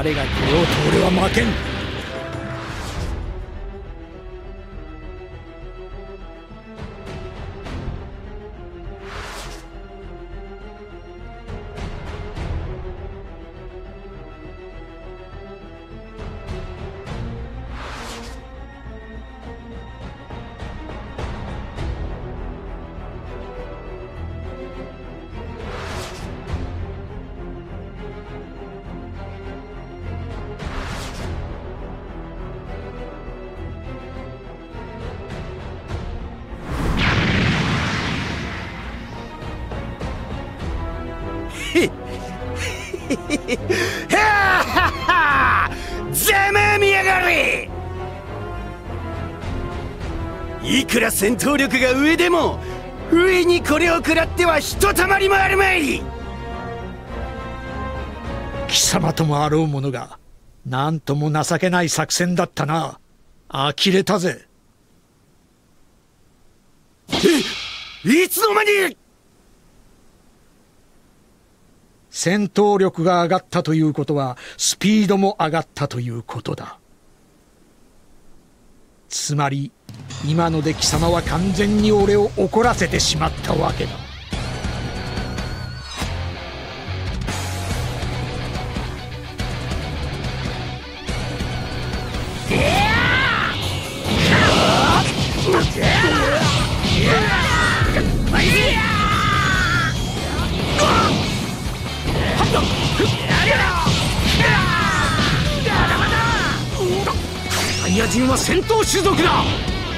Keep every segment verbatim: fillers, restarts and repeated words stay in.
誰が来ようと俺は負けん。 ざまみやがれ。いくら戦闘力が上でも上にこれを食らってはひとたまりもあるまい。 貴様ともあろうものがなんとも情けない作戦だったな。呆れたぜ。 え、いつの間に。 戦闘力が上がったということはスピードも上がったということだ。つまり今ので貴様は完全に俺を怒らせてしまったわけだ。 サイヤ人は戦闘種族だ。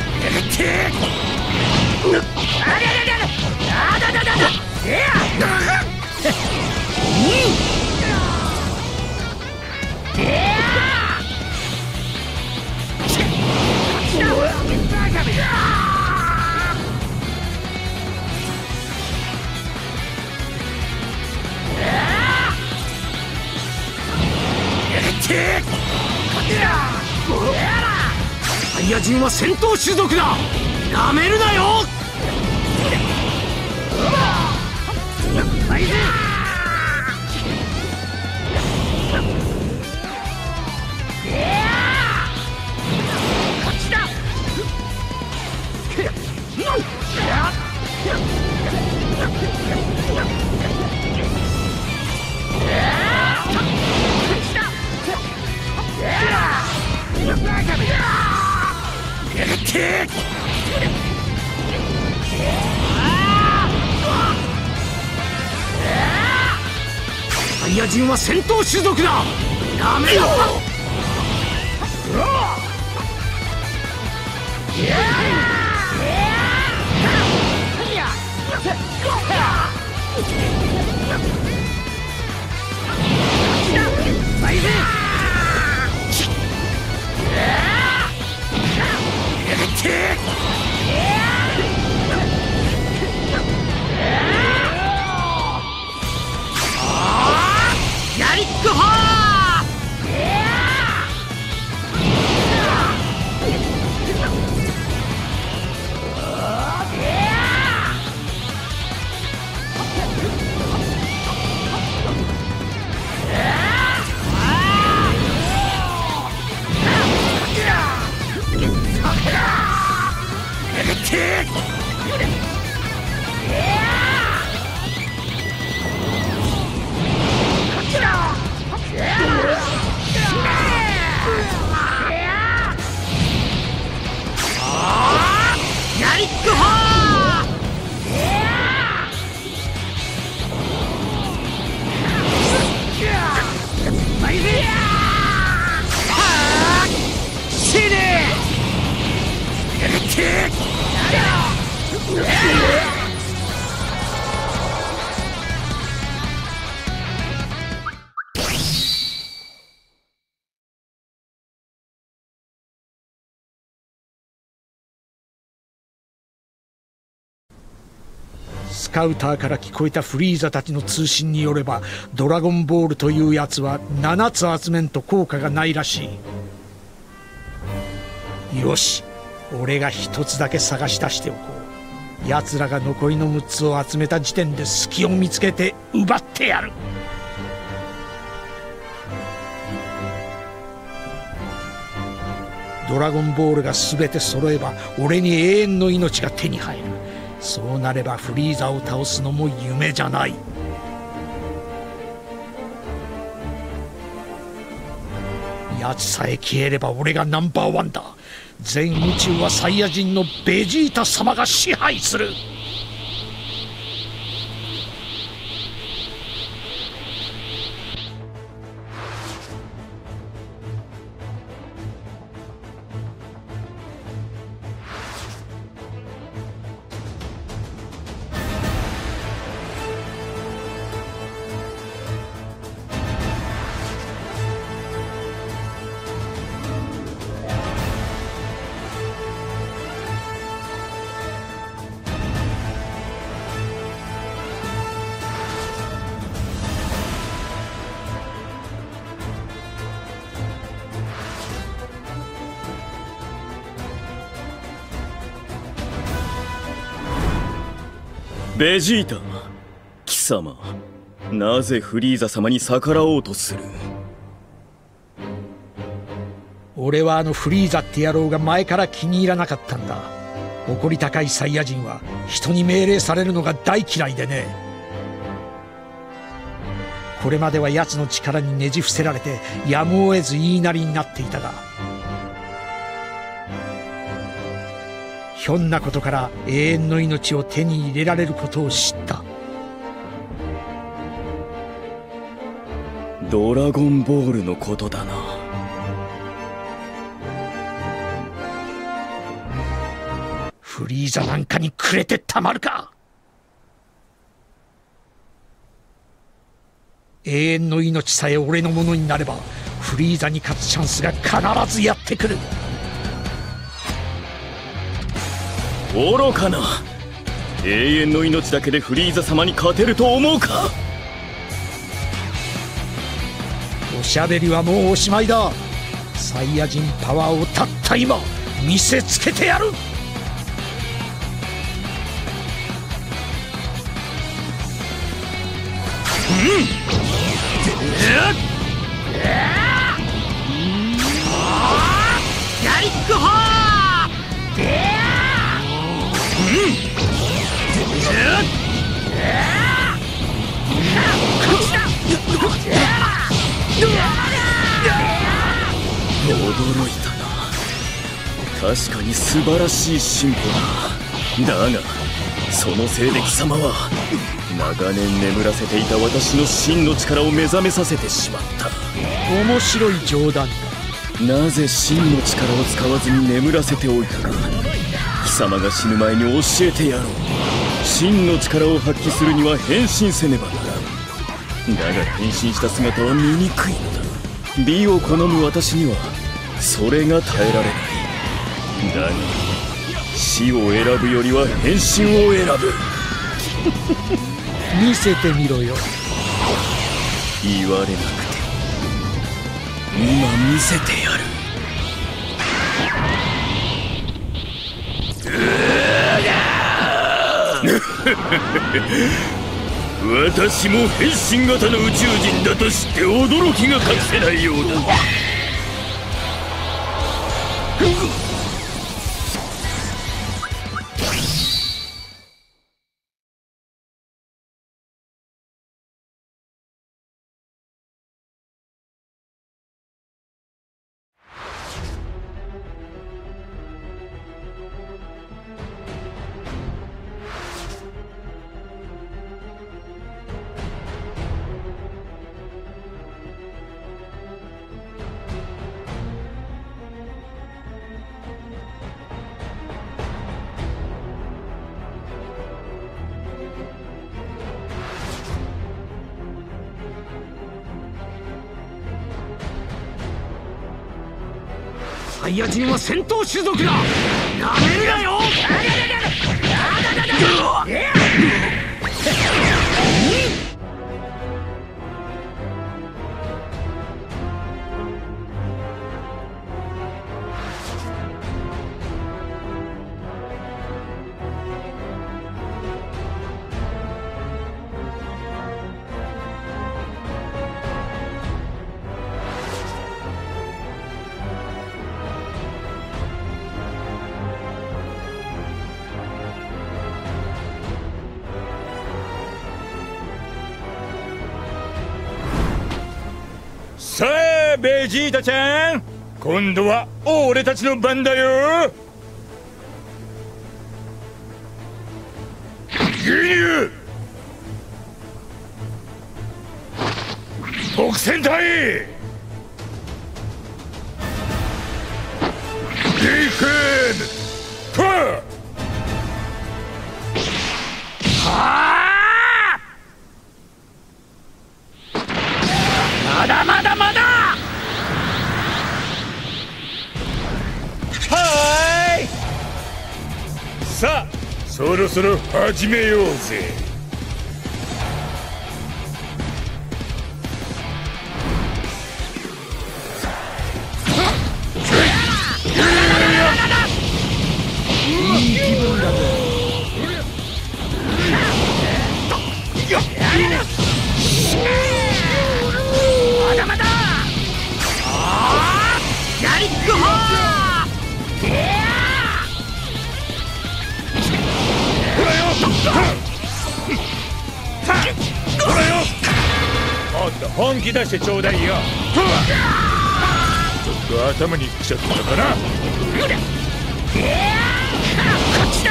サイヤ人は戦闘種族だ。なめるなよ。サイヤ人は戦闘種族だ。なめろ。やりっこほー。 スカウターから聞こえたフリーザたちの通信によれば、ドラゴンボールというやつはななつ集めんと効果がないらしい。よし、俺がひとつだけ探し出しておこう。奴らが残りのむっつを集めた時点で隙を見つけて奪ってやる。 ドラゴンボールが全て揃えば俺に永遠の命が手に入る。そうなればフリーザを倒すのも夢じゃない。奴さえ消えれば俺がナンバーワンだ。全宇宙はサイヤ人のベジータ様が支配する。 ベジータ、貴様、なぜフリーザ様に逆らおうとする？ 俺はあのフリーザって野郎が前から気に入らなかったんだ。誇り高いサイヤ人は人に命令されるのが大嫌いでね。これまでは奴の力にねじ伏せられてやむを得ず言いなりになっていたが、ひょんなことから永遠の命を手に入れられることを知った。 ドラゴンボールのことだな。 フリーザなんかにくれてたまるか。永遠の命さえ俺のものになればフリーザに勝つチャンスが必ずやってくる。 愚かな。永遠の命だけでフリーザ様に勝てると思うか？ おしゃべりはもうおしまいだ。サイヤ人パワーをたった今見せつけてやる。 ガリックホー！ 驚いたな。確かに素晴らしい進歩だ。だがそのせいで貴様は長年眠らせていた私の真の力を目覚めさせてしまった。 面白い冗談だ。 なぜ真の力を使わずに眠らせておいたか、貴様が死ぬ前に教えてやろう。真の力を発揮するには変身せねばならん。だが変身した姿は醜いのだ。美を好む私にはそれが耐えられない。だが死を選ぶよりは変身を選ぶ。 見せてみろよ。 言われなくて今見せてやる。私も変身型の宇宙人だと知って驚きが隠せないようだ。 サイヤ人は戦闘種族だ。なめるなよ。 さあベジータちゃん、今度は俺たちの番だよ。牛乳特戦隊リクームファーはあ、まだまだまだ。はーい、さあそろそろ始めようぜ。 いい気分だぜ。 まだまだ。ガリックホー。 ほらよほらよ、もっと本気出してちょうだいよ。ちょっと頭にきちゃったかな。 こっちだ。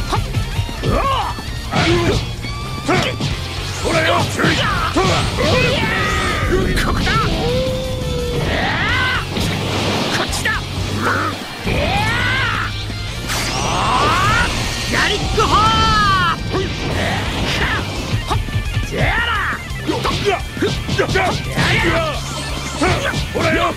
ほらよ、 ここだ。こっちだ。ガリックホー。ジャラ。 ほらよ、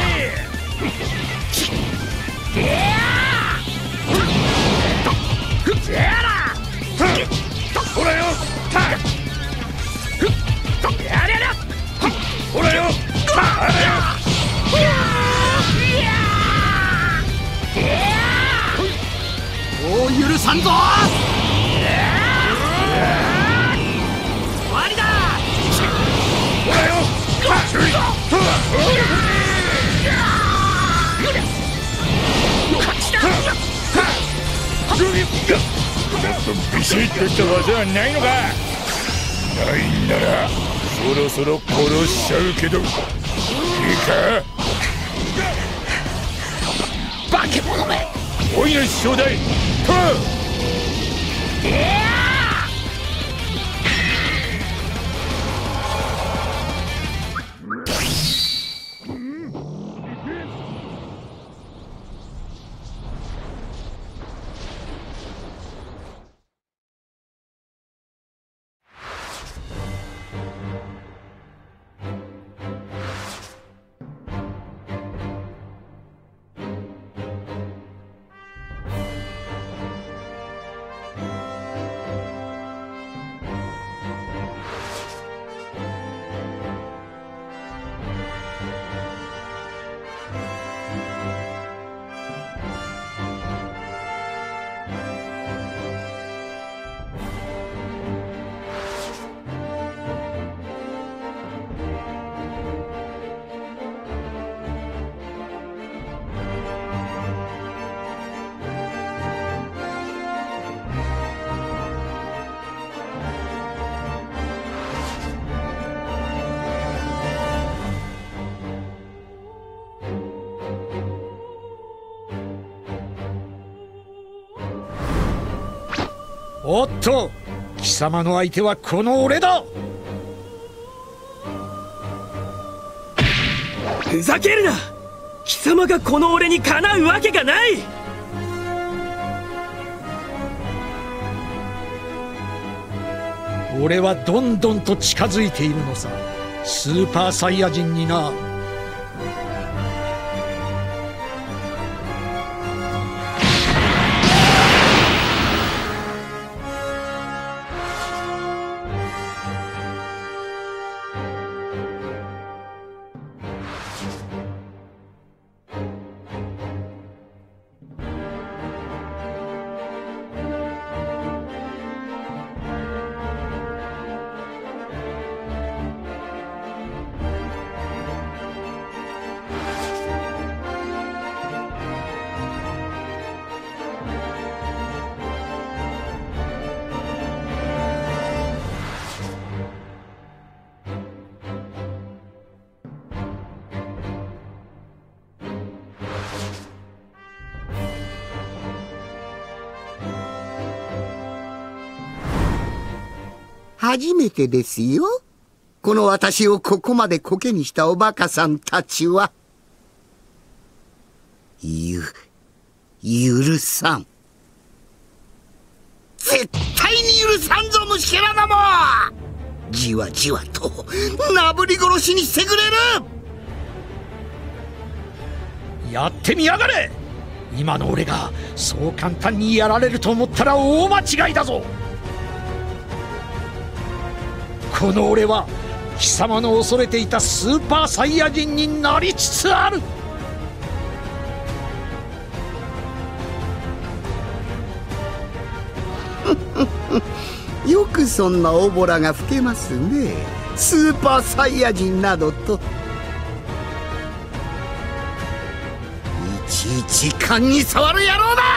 ほらよ、 やれやほらよ、 もう許さんぞ。終わりだ。 ほらよ、 こっちだ。 もっとビシッとした技はないのか。ないんならそろそろ殺しちゃうけどいいか。 化け物め。 おいの師匠代とおっと、貴様の相手はこの俺だ。 ふざけるな。貴様がこの俺にかなうわけがない。 俺はどんどんと近づいているのさ、スーパーサイヤ人にな。 初めてですよ。この私をここまでコケにしたおバカさんたちは。ゆ、許さん。絶対に許さんぞ、虫けらども！じわじわとなぶり殺しにしてくれる！ やってみやがれ！今の俺がそう簡単にやられると思ったら大間違いだぞ。この俺は貴様の恐れていたスーパーサイヤ人になりつつある。 よくそんなおぼらが吹けますね。スーパーサイヤ人などと。いちいち勘に触る野郎だ！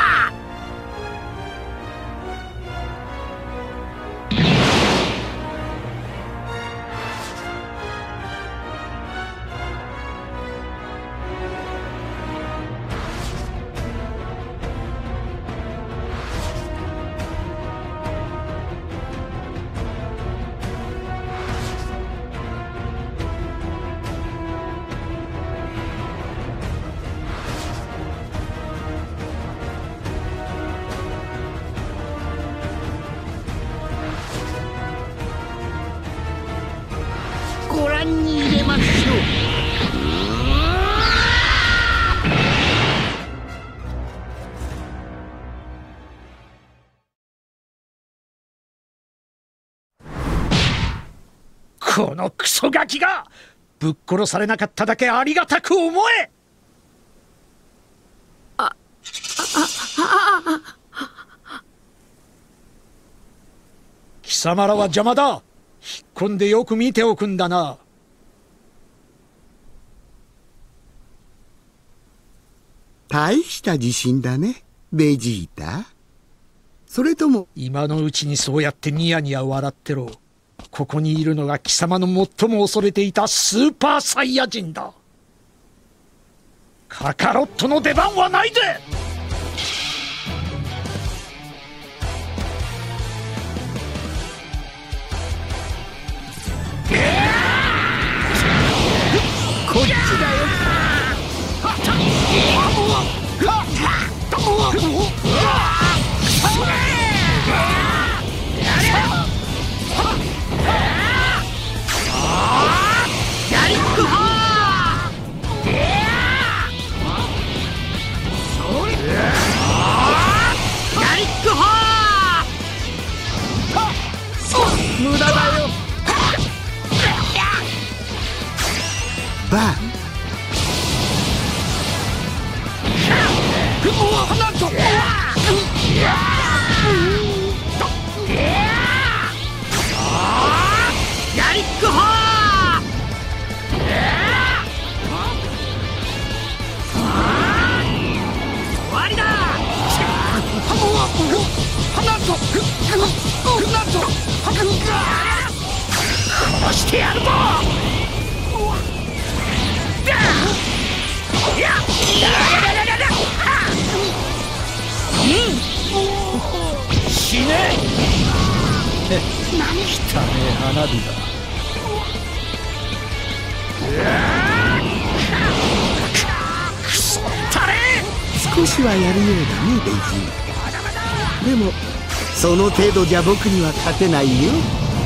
ご覧に入れましょう。 このクソガキがぶっ殺されなかっただけありがたく思え。 あ、あ、あ、 貴様らは邪魔だ。引っ込んでよく見ておくんだな。 大した自信だね、ベジータ。それとも今のうちにそうやってニヤニヤ笑ってろ。ここにいるのが貴様の最も恐れていたスーパーサイヤ人だ。カカロットの出番はないぜ。 こっちだよ。 ヤリックハー！ヤリックハー！無駄だよ。 バン。 なんと！ヤリックハー！終わりだ！なんと！なんと！殺してやるぞ！ 死ね！ 何？ 汚ねえ花火だ。 くそったれ！ 少しはやるようだね、ベジー。でもその程度じゃ僕には勝てないよ。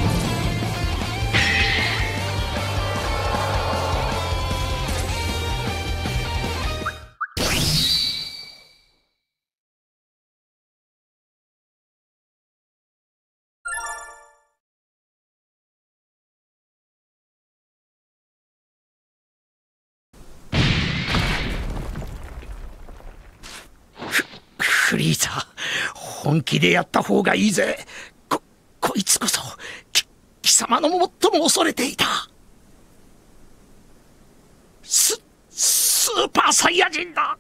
フリーザ、本気でやった方がいいぜ。こ、こいつこそ、き、貴様の最も恐れていた。ス、スーパーサイヤ人だ。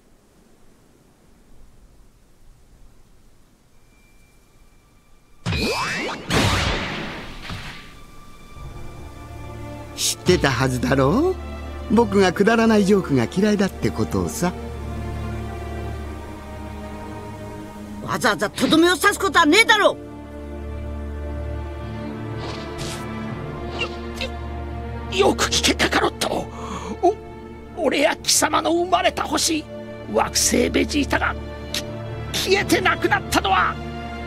知ってたはずだろう。僕がくだらないジョークが嫌いだってことをさ。 わざわざとどめを刺すことはねえだろう。 よく聞けカカロット。お俺や貴様の生まれた星惑星ベジータが消えてなくなったのは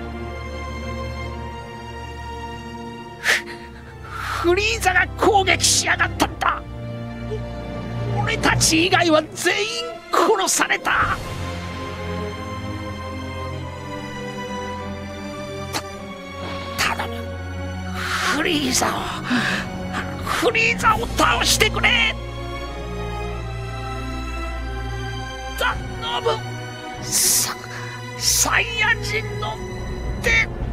フリーザが攻撃しやがったんだ。俺たち以外は全員殺された。た頼むフリーザをフリーザを倒してくれ。頼むササイヤ人の手